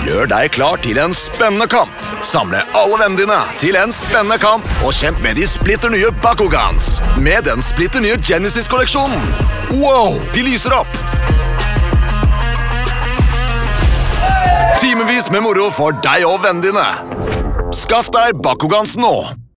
Gjør deg klar til en spennende kamp. Samle alle vennene dine til en spennende kamp og kjemp med de splitter nye Bakugans. Med den splitter nye Genesis-kolleksjonen. Wow, de lyser opp! Timevis med moro for deg og vennene dine. Skaff deg Bakugans nå!